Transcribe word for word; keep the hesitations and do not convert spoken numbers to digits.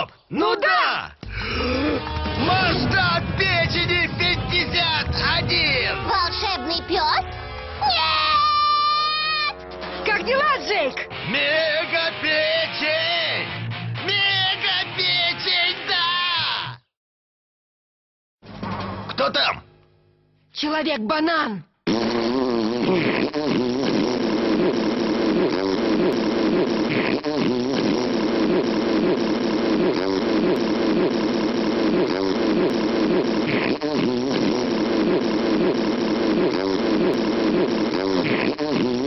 Стоп! Ну да! Масштаб печени пятьдесят один! Волшебный пес? Нет! Как дела, Джейк? Мегапечень! Мегапечень, да! Кто там? Человек-банан. Mm-hmm.